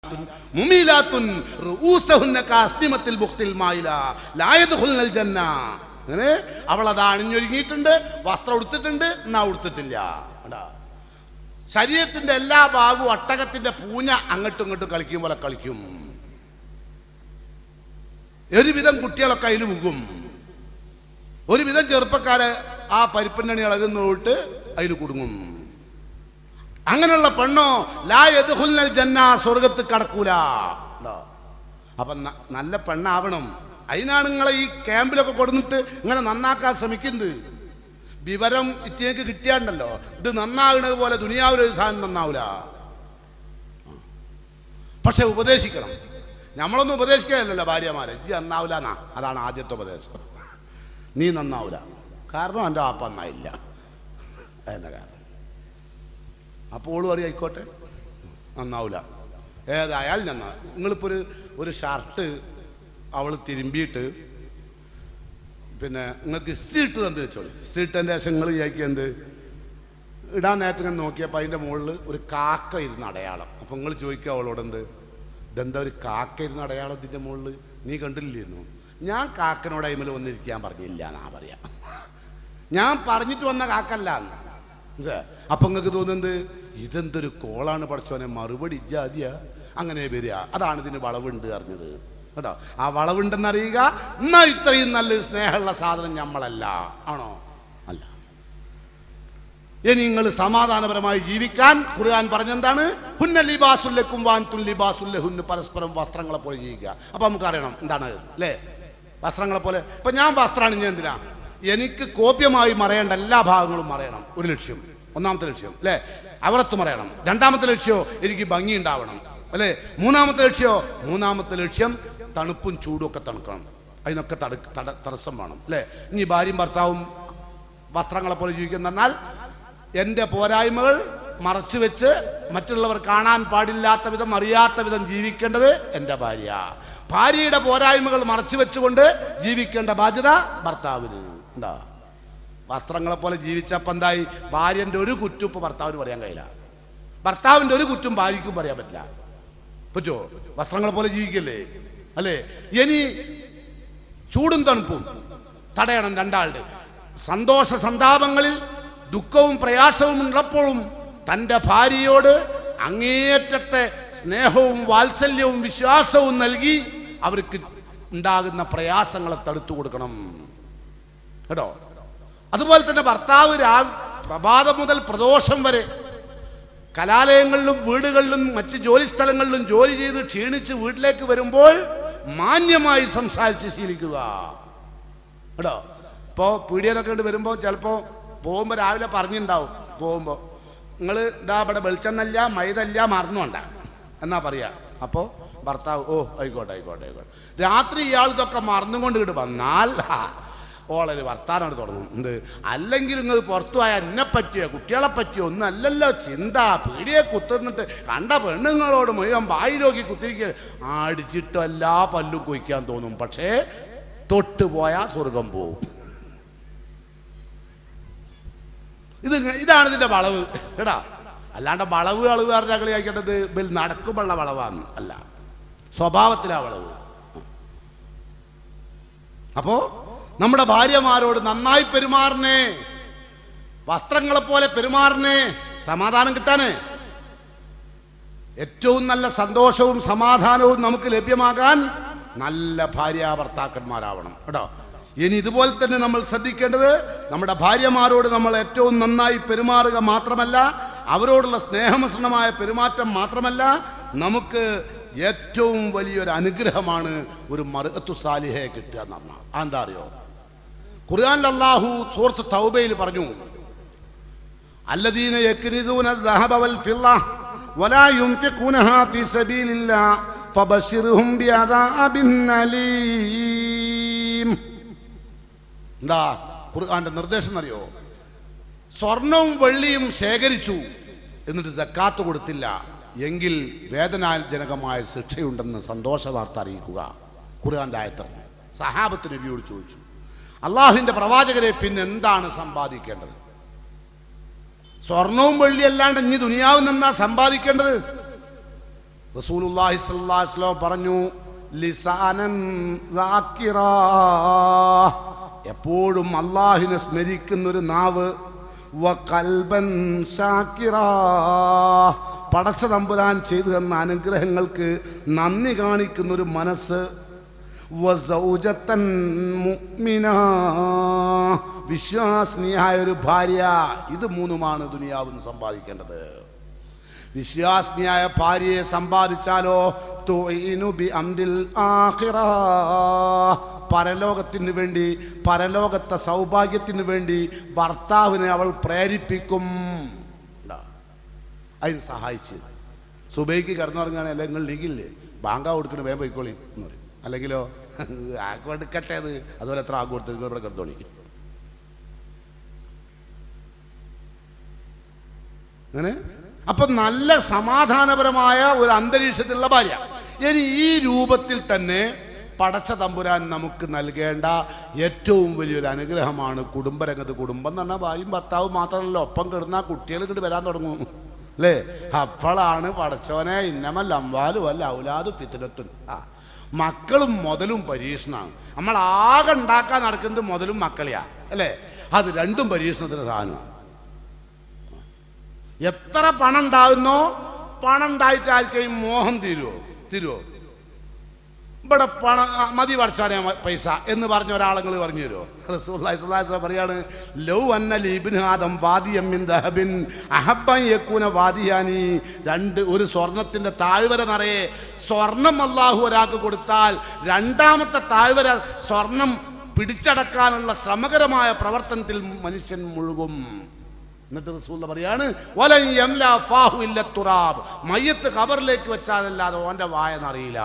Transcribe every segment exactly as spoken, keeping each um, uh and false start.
മായിലാത്തുൻ മുമീലാത്തുൻ റൂസഹുന്ന കാസ്നിമത്തിൽ ബുഖ്തിൽ മായില ലാ യദ്ഖുൽനൽ ജന്ന. അങ്ങനെ അവൾ അത് അണിഞ്ഞൊരുങ്ങിയിട്ടുണ്ട്, വസ്ത്രം ഉടുത്തിട്ടുണ്ട്, എന്നാ ഉടുത്തിട്ടില്ല. ശരീരത്തിന്റെ എല്ലാ ഭാഗവും ഒട്ടകത്തിന്റെ പൂഞ്ഞ അങ്ങോട്ടും ഇങ്ങോട്ടും കളിക്കും പോലെ കളിക്കും. ഒരുവിധം കുട്ടികളൊക്കെ അതിൽ മുകും. ഒരുവിധം ചെറുപ്പക്കാരെ ആ പരിപ്പണ്ണി ഇളകുന്നോട്ട് അതിൽ കുടുങ്ങും. അങ്ങനെയുള്ള പെണ്ണോ ലാ യദ്ഖുൽനൽ ജന്ന, സ്വർഗത്ത് കടക്കൂല. അപ്പൊ നല്ല പെണ്ണാവണം. അതിനാണ് നിങ്ങളെ ഈ ക്യാമ്പിലൊക്കെ കൊടുത്തിട്ട് ഇങ്ങനെ നന്നാക്കാൻ ശ്രമിക്കുന്നത്. വിവരം ഇത്തിയേക്ക് കിട്ടിയാണ്ടല്ലോ, ഇത് നന്നാകുന്നത് പോലെ ദുനിയാവിലൊരു സാധനം നന്നാവൂല. പക്ഷെ ഉപദേശിക്കണം. നമ്മളൊന്നും ഉപദേശിക്കാനല്ലോ ഭാര്യമാരെ, ഇത് നന്നാവൂല എന്നാ. അതാണ് ആദ്യത്തെ ഉപദേശം. നീ നന്നാവൂല, കാരണം എൻ്റെ വാപ്പ നന്നായില്ല എന്ന കാരണം. അപ്പോൾ ഓള് പറയും ആയിക്കോട്ടെ നന്നാവൂല, ഏതായാലും നന്നാ. നിങ്ങളിപ്പോൾ ഒരു ഒരു ഷർട്ട് അവൾ തിരുമ്പിയിട്ട് പിന്നെ നിങ്ങൾക്ക് ഇസ്തിരി ഇട്ട് തന്നെ വെച്ചോളൂ. ഇസ്തിരി ഇട്ടതിൻ്റെ ശേഷം നിങ്ങൾ വിചാരിക്കുക എന്ത് ഇടാൻ നേരത്തെ ഇങ്ങനെ നോക്കിയപ്പോൾ അതിൻ്റെ മുകളിൽ ഒരു കാക്ക ഇരുന്ന അടയാളം. അപ്പം നിങ്ങൾ ചോദിക്കുക അവളോട് എന്ത് ഇതെന്താ ഒരു കാക്ക ഇരുന്ന അടയാളം ഇതിൻ്റെ മുകളിൽ, നീ കണ്ടില്ലായിരുന്നു? ഞാൻ കാക്കനോട് അയിമൽ വന്നിരിക്കാൻ പറഞ്ഞില്ല എന്നാ പറയാം. ഞാൻ പറഞ്ഞിട്ട് വന്ന കാക്കല്ല. അപ്പം നിങ്ങൾക്ക് തോന്നുന്നത് ഇതെന്തൊരു കോളാണ് പഠിച്ചോനെ, മറുപടി ഇജാതിയ അങ്ങനെ വരിക. അതാണ് ഇതിന് വളവുണ്ട് അറിഞ്ഞത് കേട്ടോ. ആ വളവുണ്ടെന്നറിയുക. എന്നാ ഇത്രയും നല്ല സ്നേഹമുള്ള സാധനം നമ്മളല്ല, ആണോ? അല്ല. ഇനി നിങ്ങൾ സമാധാനപരമായി ജീവിക്കാൻ ഖുർആൻ പറഞ്ഞെന്താണ്? ഹുന്ന ലിബാസുല്ലക്കും വാൻതും ലിബാസുല്ലഹുന്ന, പരസ്പരം വസ്ത്രങ്ങളെ പോലെ ജീവിക്കുക. അപ്പൊ നമുക്കറിയണം എന്താണ് അല്ലേ വസ്ത്രങ്ങളെ പോലെ. ഇപ്പൊ ഞാൻ വസ്ത്രമാണ് ഞാൻ എന്തിനാ? എനിക്ക് കോപ്യമായി മറയേണ്ട എല്ലാ ഭാഗങ്ങളും മറയണം. ഒരു ലക്ഷ്യം, ഒന്നാമത്തെ ലക്ഷ്യം അല്ലേ. അവറത്ത് മറയണം. രണ്ടാമത്തെ ലക്ഷ്യമോ എനിക്ക് ഭംഗി ഉണ്ടാവണം അല്ലേ. മൂന്നാമത്തെ ലക്ഷ്യമോ മൂന്നാമത്തെ ലക്ഷ്യം തണുപ്പും ചൂടും ഒക്കെ തണുക്കണം. അതിനൊക്കെ തട തട തടസ്സം വേണം അല്ലേ. ഇനി ഭാര്യയും ഭർത്താവും വസ്ത്രങ്ങളെ പോലെ ജീവിക്കുന്നെന്നാൽ എൻ്റെ പോരായ്മകൾ മറച്ചു വെച്ച് മറ്റുള്ളവർ കാണാൻ പാടില്ലാത്ത വിധം അറിയാത്ത വിധം ജീവിക്കേണ്ടത് എൻ്റെ ഭാര്യ. ഭാര്യയുടെ പോരായ്മകൾ മറച്ചു വെച്ചുകൊണ്ട് ജീവിക്കേണ്ട ബാധ്യത ഭർത്താവിന് ഉണ്ടാ. വസ്ത്രങ്ങളെ പോലെ ജീവിച്ചപ്പോൾ എന്തായി? ഭാര്യൻ്റെ ഒരു കുറ്റും ഇപ്പൊ ഭർത്താവിന് പറയാൻ കഴിയില്ല, ഭർത്താവിൻ്റെ ഒരു കുറ്റും ഭാര്യയ്ക്കും പറയാൻ പറ്റില്ല. പറ്റുമോ? വസ്ത്രങ്ങളെ പോലെ ജീവിക്കല്ലേ അല്ലേ. ഇനി ചൂടും തണുപ്പും തടയണം രണ്ടാളുടെ. സന്തോഷ സന്താപങ്ങളിൽ ദുഃഖവും പ്രയാസവും ഉള്ളപ്പോഴും തൻ്റെ ഭാര്യയോട് അങ്ങേയറ്റത്തെ സ്നേഹവും വാത്സല്യവും വിശ്വാസവും നൽകി അവർക്ക് ഉണ്ടാകുന്ന പ്രയാസങ്ങളെ തടുത്തു കൊടുക്കണം കേട്ടോ. അതുപോലെ തന്നെ ഭർത്താവ് രാ പ്രഭാതം മുതൽ പ്രദോഷം വരെ കലാലയങ്ങളിലും വീടുകളിലും മറ്റ് ജോലി സ്ഥലങ്ങളിലും ജോലി ചെയ്ത് ക്ഷീണിച്ച് വീട്ടിലേക്ക് വരുമ്പോൾ മാന്യമായി സംസാരിച്ച് ശീലിക്കുക കേട്ടോ. ഇപ്പോൾ പീഡിയനൊക്കെ കൊണ്ട് വരുമ്പോൾ ചിലപ്പോൾ പോകുമ്പോൾ രാവിലെ പറഞ്ഞിട്ടുണ്ടാവും, പോകുമ്പോൾ നിങ്ങൾ ഇതാ ഇവിടെ വെളിച്ചെണ്ണല്ല മൈദല്ല മറന്നുകൊണ്ട എന്നാ പറയാ. അപ്പോൾ ഭർത്താവ് ഓ ആയിക്കോട്ടെ ആയിക്കോട്ടെ ആയിക്കോട്ടെ. രാത്രി ഇയാൾ ഇതൊക്കെ മറന്നുകൊണ്ട് ഇങ്ങോട്ട് വന്നാൽ ഓളൊരു വർത്താനം തുടങ്ങും. എന്ത് അല്ലെങ്കിൽ നിങ്ങൾ പുറത്തു പോയാൽ എന്നെ പറ്റിയോ കുട്ടികളെ പറ്റിയോ ഒന്നും അല്ലല്ലോ ചിന്ത. പീടിയെ കുത്തുന്നിട്ട് കണ്ട പെണ്ണുങ്ങളോട് മുഴുവൻ വായി നോക്കി കുത്തിരിക്കുക. അടിച്ചിട്ട് എല്ലാ പല്ലും കൊയ്ക്കാൻ തോന്നും, പക്ഷേ തൊട്ട് പോയാൽ സ്വർഗം പോവും. ഇത് ഇതാണ് ഇതിന്റെ വളവ് കേട്ടാ. അല്ലാണ്ട് വളവ് അളവ് പറഞ്ഞ കളിയാക്കേണ്ടത് ബിൽ നടക്കുമ്പോഴുള്ള വളവാന്ന് അല്ല, സ്വഭാവത്തിലാ വളവ്. അപ്പോ നമ്മുടെ ഭാര്യമാരോട് നന്നായി പെരുമാറണേ, വസ്ത്രങ്ങളെ പോലെ പെരുമാറണേ, സമാധാനം കിട്ടാനേ. ഏറ്റവും നല്ല സന്തോഷവും സമാധാനവും നമുക്ക് ലഭ്യമാകാൻ നല്ല ഭാര്യ ഭർത്താക്കന്മാരാവണം കേട്ടോ. ഇനി ഇതുപോലെ തന്നെ നമ്മൾ ശ്രദ്ധിക്കേണ്ടത് നമ്മുടെ ഭാര്യമാരോട് നമ്മൾ ഏറ്റവും നന്നായി പെരുമാറുക മാത്രമല്ല, അവരോടുള്ള സ്നേഹമിശ്രണമായ പെരുമാറ്റം മാത്രമല്ല, നമുക്ക് ഏറ്റവും വലിയൊരു അനുഗ്രഹമാണ് ഒരു മർഅത്തു സാലിഹയെ കിട്ടുക എന്ന് പറഞ്ഞാൽ. എന്താ അറിയോ? ഖുർആനിൽ അല്ലാഹു സൂറത്ത് തൗബയിൽ പറഞ്ഞു, അല്ലദീന യക്നിദൂന ദഹബ വൽ ഫിദ്ദ വലാ യുൻഫിഖൂനഹാ ഫീ സബീലില്ലാഹ് ഫബശിർഹും ബിഅദാബിൻ അലീം. എന്താ ഖുർആന്റെ നിർദ്ദേശം അറിയോ? സ്വർണവും വെള്ളിയും ശേഖരിച്ചു എന്നിട്ട് സക്കാത്ത് കൊടുത്തില്ല എങ്കിൽ വേദനാജനകമായ ശിക്ഷയുണ്ടെന്ന് സന്തോഷ വാർത്ത അറിയിക്കുക. ഖുർആന്റെ ആയത്തിറങ്ങി. സഹാബത്ത് നബിയോട് ചോദിച്ചു, അള്ളാഹുവിന്റെ പ്രവാചകരെ പിന്നെ എന്താണ് സമ്പാദിക്കേണ്ടത്? സ്വർണവും വെള്ളി അല്ലാണ്ട് ഇനി ദുനിയാവിൽ നിന്നാ സമ്പാദിക്കേണ്ടത്? റസൂലുള്ളാഹി സ്വല്ലല്ലാഹു അലൈഹി വസല്ലം പറഞ്ഞു, ലിസാനൻ ദാക്കിറാ, എപ്പോഴും അല്ലാഹുവിനെ സ്മരിക്കുന്നൊരു നാവ്, വ ഖൽബൻ ശാക്കിറാ, പടച്ച തമ്പുരാൻ ചെയ്തു തന്ന അനുഗ്രഹങ്ങൾക്ക് നന്ദി കാണിക്കുന്നൊരു മനസ്സ്, വ സൗജത്തൻ മുഅ്മിനാ, വിശ്വാസിനിയായ ഒരു ഭാര്യ. ഇത് മൂന്നുമാണ് ദുനിയാവിൽ സമ്പാദിക്കേണ്ടത്. വിശ്വാസിനിയായ ഭാര്യയെ സമ്പാദിച്ചാലോ തുഈനു ബി അംരിൽ ആഖിറ, പരലോകത്തിന് വേണ്ടി, പരലോകത്തെ സൗഭാഗ്യത്തിന് വേണ്ടി ഭർത്താവിനെ അവൾ പ്രേരിപ്പിക്കും. അതിന് സഹായിച്ച് സുബൈക്ക് കിടന്നുറങ്ങുകയാണെങ്കിൽ അല്ലെങ്കിൽ നിങ്ങൾ ലീഗില്ലേ ബാങ്ക കൊടുക്കണ വേഗം പോയിക്കോളി എന്ന് പറയും. അല്ലെങ്കിലോ ആക്ക് എടുക്കട്ടെ അത്, അതുപോലെ എത്ര ആക്ക് കൊടുത്ത് ഇവിടെ കിടന്നോളി. അങ്ങനെ അപ്പം നല്ല സമാധാനപരമായ ഒരു അന്തരീക്ഷത്തിലുള്ള ഭാര്യ. ഇനി ഈ രൂപത്തിൽ തന്നെ പടച്ച തമ്പുരാൻ നമുക്ക് നൽകേണ്ട ഏറ്റവും വലിയൊരു അനുഗ്രഹമാണ് കുടുംബരംഗത്ത്. കുടുംബം എന്ന് പറഞ്ഞാൽ ഭാര്യയും ഭർത്താവും മാത്രമല്ല, ഒപ്പം കിടന്നാൽ കുട്ടികൾ ഇങ്ങോട്ട് വരാൻ തുടങ്ങും അല്ലേ? അപ്പോഴാണ് പടച്ചോനെ ഇന്നമൽ അംവാലു വല്ല ഔലാദു ഫിത്നത്തുൻ, ആ മക്കളും മുതലും പരീക്ഷണമാണ്. നമ്മൾ ആകെ ഉണ്ടാക്കാൻ നടക്കുന്നത് മുതലും മക്കളെയാ അല്ലേ? അത് രണ്ടും പരീക്ഷണത്തിന് സാധനമാണ്. എത്ര പണം ഉണ്ടാകുന്നോ, പണം ഉണ്ടായിട്ട് ആർക്കെയും മോഹം തീരുവോ? തീരുവോ? ഇവിടെ പണം മതി പഠിച്ചാനേ പൈസ എന്ന് പറഞ്ഞ ഒരാളങ്ങൾ പറഞ്ഞു തരുമോ? റസൂലുള്ളാഹി സ്വല്ലല്ലാഹു അലൈഹി വസല്ലം പറയാണ്, ലൗ അന്ന ലിബ്നി ആദം വാദിയം മിൻ ദഹബിൻ അഹബ്ബൻ യകൂന വാദിയാനി, രണ്ട് ഒരു സ്വർണത്തിന്റെ താഴ്വര നിറയെ സ്വർണം അല്ലാഹു ഒരാൾക്ക് കൊടുത്താൽ രണ്ടാമത്തെ താഴ്വര സ്വർണം പിടിച്ചടക്കാനുള്ള ശ്രമകരമായ പ്രവർത്തനത്തിൽ മനുഷ്യൻ മുഴുകും. എന്നിട്ട് റസൂൽ പറയാണ്, വലൻ യംലാ ഫാഹു ഇല്ല തുറാബ്, മയ്യത്ത് ഖബറിലേക്ക് വെച്ചാലല്ലാതെ ഓന്റെ വായ നിറയില്ല.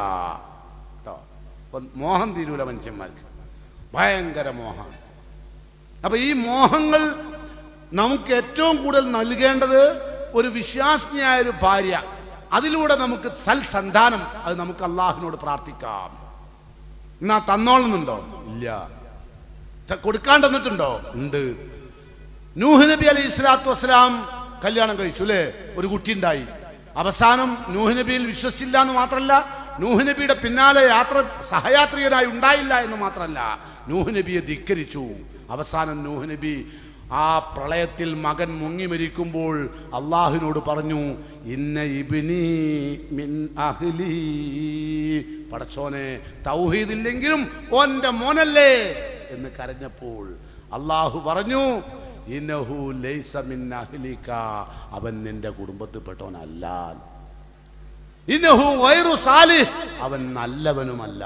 മോഹം തീരൂല മനുഷ്യന്മാർക്ക്, ഭയങ്കര മോഹമാണ്. അപ്പൊ ഈ മോഹങ്ങൾ നമുക്ക് ഏറ്റവും കൂടുതൽ നൽകേണ്ടത് ഒരു വിശ്വാസിനിയായ ഒരു ഭാര്യ. അതിലൂടെ നമുക്ക് സൽസന്താനം, അത് നമുക്ക് അള്ളാഹുവിനോട് പ്രാർത്ഥിക്കാം. എന്നാ തന്നോളുന്നുണ്ടോ? ഇല്ല. കൊടുക്കാൻ തന്നിട്ടുണ്ടോ? ഉണ്ട്. നൂഹ് നബി അലൈഹി സ്വലാത്തു വസ്സലാം കല്യാണം കഴിച്ചു അല്ലേ? ഒരു കുട്ടി ഉണ്ടായി. അവസാനം നൂഹ് നബിയിൽ വിശ്വസിച്ചില്ല എന്ന് മാത്രമല്ല, നൂഹ് നബിയുടെ പിന്നാലെ യാത്ര സഹയാത്രികനായി ഉണ്ടായില്ല എന്ന് മാത്രമല്ല, നൂഹ് നബിയെ ധിക്കരിച്ചു. അവസാനം നൂഹ് നബി ആ പ്രളയത്തിൽ മകൻ മുങ്ങി മരിക്കുമ്പോൾ അള്ളാഹുവിനോട് പറഞ്ഞു, ഇന്ന ഇബ്നി മിൻ അഹ്ലി, പടച്ചോനെ തൗഹീദില്ലെങ്കിലും ഓന്റെ മോനല്ലേ എന്ന് കരഞ്ഞപ്പോൾ അള്ളാഹു പറഞ്ഞു, ഇന്നഹു ലൈസ മിൻ അഹ്ലിക, അവൻ നിന്റെ കുടുംബത്തിൽപ്പെട്ടവനല്ല. ഇന്നഹു ഗൈറു സാലിഹ്, അവൻ നല്ലവനുമല്ല.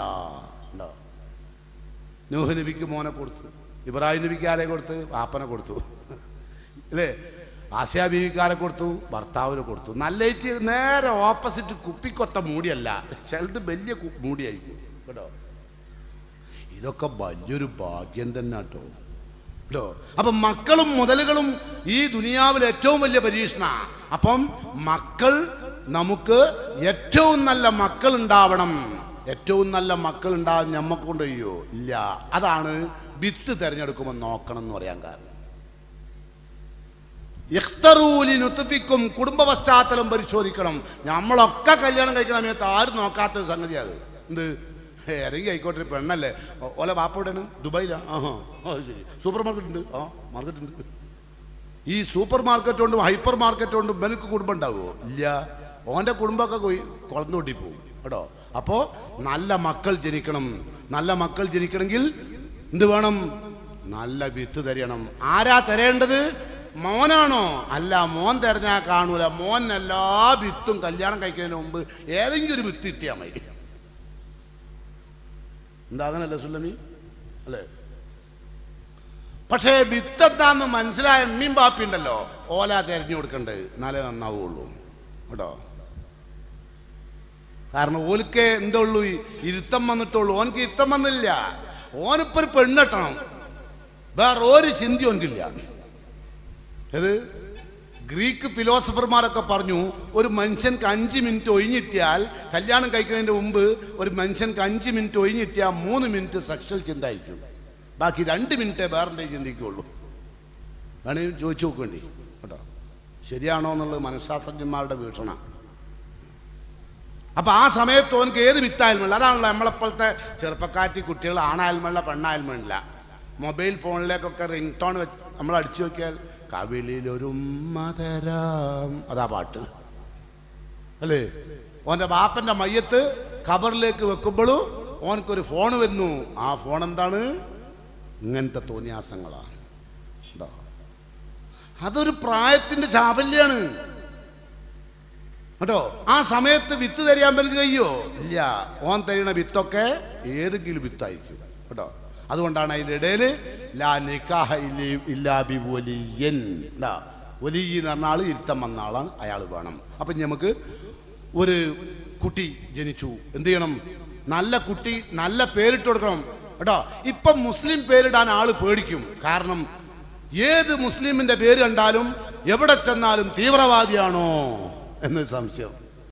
നൂഹ് നബിക്ക് മോനെ കൊടുത്തു, ഇബ്രാഹിം നബിക്ക് ആരെ കൊടുത്ത്? വാപ്പനെ കൊടുത്തു അല്ലേ? ആസിയ ബീവിക്കാരെ കൊടുത്തു, ഭർത്താവിനെ കൊടുത്തു. നല്ലയിട്ട് നേരെ ഓപ്പോസിറ്റ് കുപ്പിക്കൊത്ത മൂടിയല്ല, ചിലത് വലിയ മൂടിയായിരിക്കും കേട്ടോ. ഇതൊക്കെ വലിയൊരു ഭാഗ്യം തന്നെ കേട്ടോ. ോ അപ്പം മക്കളും മുതലുകളും ഈ ദുനിയാവിൽ ഏറ്റവും വലിയ പരീക്ഷണ. അപ്പം മക്കൾ, നമുക്ക് ഏറ്റവും നല്ല മക്കൾ ഉണ്ടാവണം. ഏറ്റവും നല്ല മക്കൾ ഉണ്ടാവാൻ ഞമ്മക്ക് കൊണ്ട് കഴിയോ? ഇല്ല. അതാണ് വിത്ത് തിരഞ്ഞെടുക്കുമ്പോൾ നോക്കണം എന്ന് പറയാൻ കാരണം. ഇഖ്തറൂലിനുത്ഫിക്കും, കുടുംബ പശ്ചാത്തലം പരിശോധിക്കണം. നമ്മളൊക്കെ കല്യാണം കഴിക്കുന്ന സമയത്ത് ആരും നോക്കാത്തൊരു സംഗതി അത്. എന്ത് ഇറങ്ങി ആയിക്കോട്ടെ, പെണ്ണല്ലേ, ഓല വാപ്പോടെയാണ് ദുബായിലാ, ആഹാ ആ ശരി, സൂപ്പർ മാർക്കറ്റ് ഉണ്ട്, ആ മാർക്കറ്റ് ഉണ്ട്. ഈ സൂപ്പർ മാർക്കറ്റ് കൊണ്ടും ഹൈപ്പർ മാർക്കറ്റ് കൊണ്ടും എനിക്ക് കുടുംബം ഉണ്ടാകുമോ? ഇല്ല. ഓൻ്റെ കുടുംബമൊക്കെ പോയി കുളന്നുകൊണ്ടി പോകും കേട്ടോ. അപ്പോൾ നല്ല മക്കൾ ജനിക്കണം. നല്ല മക്കൾ ജനിക്കണമെങ്കിൽ എന്ത് വേണം? നല്ല വിത്ത് തരയണം. ആരാ തരേണ്ടത്? മോനാണോ? അല്ല, മോൻ തിരഞ്ഞാൽ കാണൂല. മോൻ എല്ലാ വിത്തും കല്യാണം കഴിക്കുന്നതിന് മുമ്പ് ഏതെങ്കിലും ഒരു വിത്ത് കിട്ടിയാൽ മതി. എന്താ അങ്ങനല്ലേ സുല്ലമി അല്ലേ? പക്ഷേ വിത്തെന്താന്ന് മനസ്സിലായ അമ്മയും ബാപ്പി ഉണ്ടല്ലോ, ഓല തിരഞ്ഞു കൊടുക്കണ്ടേ, എന്നാലേ നന്നാവുള്ളൂ കേട്ടോ. കാരണം ഓൽക്ക് എന്താ ഉള്ളൂ, ഇരുത്തം വന്നിട്ടുള്ളൂ. ഓനക്ക് ഇരുത്തം വന്നില്ല. ഓനിപ്പോൾ ഒരു പെണ്ണെട്ടണം, വേറെ ഒരു ചിന്തി ഓനക്കില്ല. ഇത് ഗ്രീക്ക് ഫിലോസഫർമാരൊക്കെ പറഞ്ഞു, ഒരു മനുഷ്യൻക്ക് അഞ്ച് മിനിറ്റ് ഒഴിഞ്ഞിട്ടിയാൽ, കല്യാണം കഴിക്കുന്നതിൻ്റെ മുമ്പ് ഒരു മനുഷ്യൻക്ക് അഞ്ച് മിനിറ്റ് ഒഴിഞ്ഞിട്ടിയാൽ മൂന്ന് മിനിറ്റ് സെക്ഷൽ ചിന്തായിരിക്കും, ബാക്കി രണ്ട് മിനിറ്റേ വേറെന്തേ ചിന്തിക്കുള്ളൂ. വേണമെങ്കിൽ ചോദിച്ചു നോക്കേണ്ടി കേട്ടോ, ശരിയാണോ എന്നുള്ളത് മനഃശാസ്ത്രജ്ഞന്മാരുടെ വീക്ഷണ. അപ്പം ആ സമയത്ത് ഓനക്ക് ഏത് വിത്തായാലും വേണ്ട. അതാണല്ലോ നമ്മളെപ്പോഴത്തെ ചെറുപ്പക്കാറ്റി കുട്ടികൾ ആണായാലും വേണ്ട പെണ്ണായാലും വേണ്ടില്ല. മൊബൈൽ ഫോണിലേക്കൊക്കെ റിംഗ് ടോൺ വെച്ച് നമ്മൾ അടിച്ചു നോക്കിയാൽ കവിളിലൊരു മതരാം, അതാ പാട്ട് അല്ലേ. ഓൻ്റെ ബാപ്പൻ്റെ മയ്യത്ത് ഖബറിലേക്ക് വെക്കുമ്പോഴും ഓനക്കൊരു ഫോൺ വരുന്നു. ആ ഫോൺ എന്താണ്? ഇങ്ങനത്തെ തോന്നിയാസങ്ങളാണ്. ഉണ്ടോ? അതൊരു പ്രായത്തിൻ്റെ ചാപല്യാണ് കേട്ടോ. ആ സമയത്ത് വിത്ത് തരിയാൻ പറ്റുക കഴിയോ? ഇല്ല. ഓൻ തരുന്ന വിത്തൊക്കെ ഏതെങ്കിലും വിത്തായിരിക്കും കേട്ടോ. അതുകൊണ്ടാണ് അതിൻ്റെ ഇടയിൽ ലാ നിക്കാഹ ഇല്ലാ ബി വലിയൻ. എന്താ വലിയ എന്ന് പറഞ്ഞ ആൾ ഇരുത്തം വന്ന ആളാണ്, അയാൾ വേണം. അപ്പം നമുക്ക് ഒരു കുട്ടി ജനിച്ചു, എന്ത് ചെയ്യണം? നല്ല കുട്ടി, നല്ല പേരിട്ട് കൊടുക്കണം കേട്ടോ. ഇപ്പം മുസ്ലിം പേരിടാൻ ആൾ പേടിക്കും. കാരണം ഏത് മുസ്ലിമിൻ്റെ പേര് കണ്ടാലും എവിടെ ചെന്നാലും തീവ്രവാദിയാണോ എന്നൊരു സംശയം.